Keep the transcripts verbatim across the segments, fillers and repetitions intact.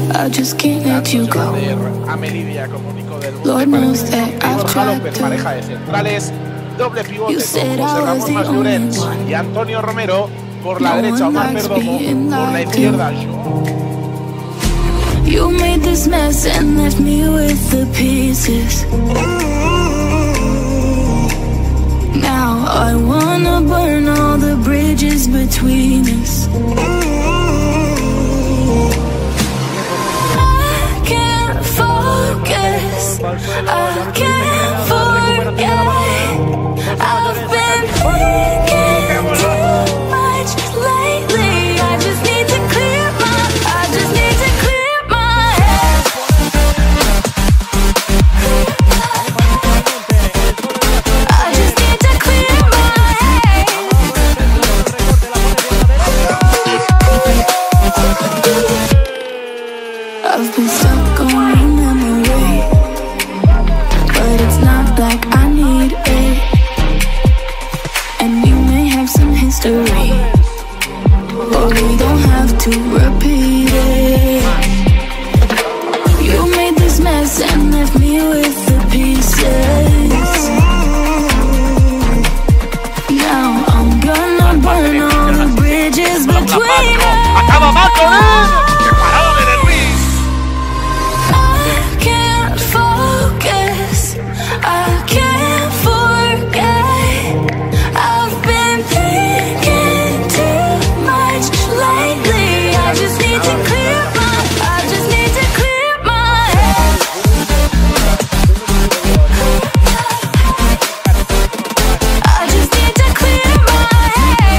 I just can't let you go. Lord knows that I've tried to. You said I was the only one. Y Antonio Romero por la No derecha, one Omar likes Perdomo being por la lied to. izquierda. You made this mess and left me with the pieces. Now I wanna burn all the bridges between us. I can't focus, I can't forget. I've been thinking too much lately. I just need to clear my, I just need to clear my head. I just need to clear my head. I've been stuck on your memory, but it's not like I need it. And you may have some history, but we don't have to repeat it. You made this mess and left me with the pieces. Now I'm gonna burn all the bridges between us. Acaba mal con él. Parado de Luis. I can't focus, I can't forget. I've been thinking too much lately. I just need to clear my, I just need to clear my head. I just need to clear my head.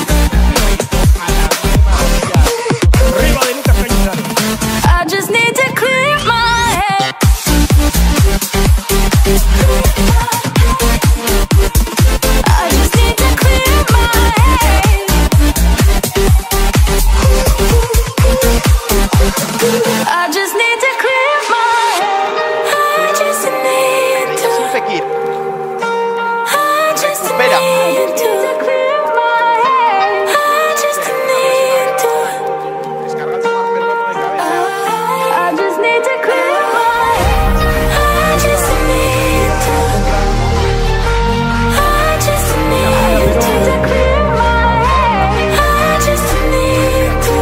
I just need to clear my head. I just need to clear my head. I just need to clear my head. I just need to. Fekir. I just Recupera. need to clear my head. I just need to. Descargando Omar Perdomo de cabeza. I just need to clear my head. I just need to. I just need to clear my head. I just need to.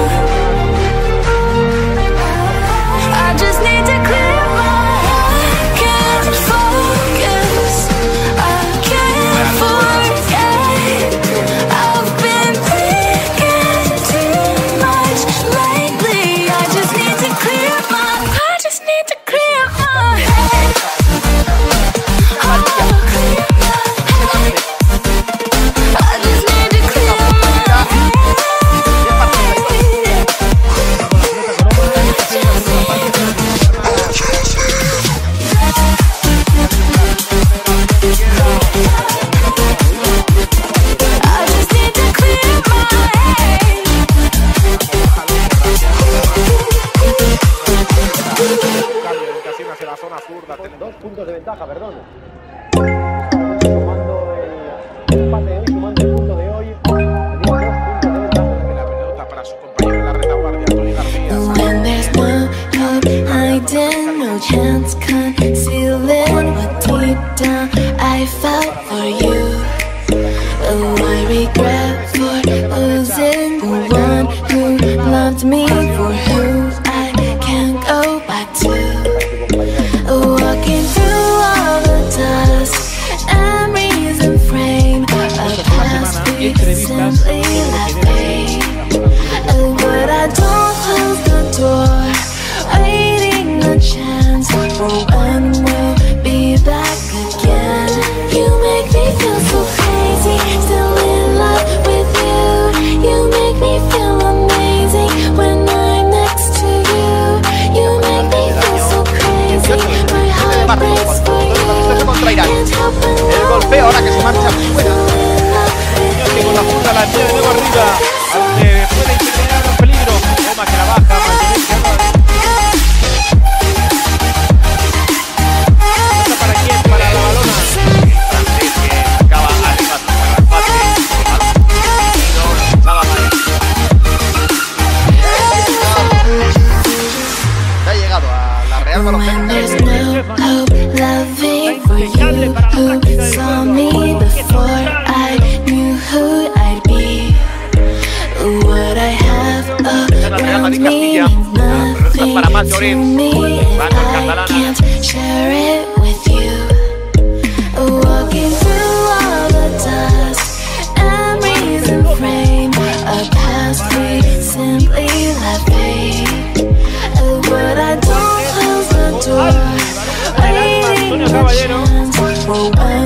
I just need to clear my head. I can't focus. I can't forget. I've been thinking too much lately. I just need to clear my. I just need to clear my head. Oh, clear my head. I just need to clear my head. I just need to clear my head. Cambio, casi hacia la zona zurda. Dos puntos de ventaja, perdón. Sumando el empate de hoy, sumando el punto de hoy. Tenía dos puntos de ventaja. La pelota para su compañero en la retaguardia, Tony García. When there's no hope hiding, no chance concealing what deep down I felt for you. Oh, I regret for losing the one who loved me, for who I can't go back to. Walking through all the dust and reason frame a past we simply left pain. Oh, but I don't close the door, waiting a chance for when we'll be back again. You make me feel so crazy, still in love with you. You make me feel amazing when I'm next to David Castilla. Nada, pero esto es para Masllorens. Bando el catalán. Walking through all the dust and reason frame a past we simply left fade. But I don't close the door, waiting for chance.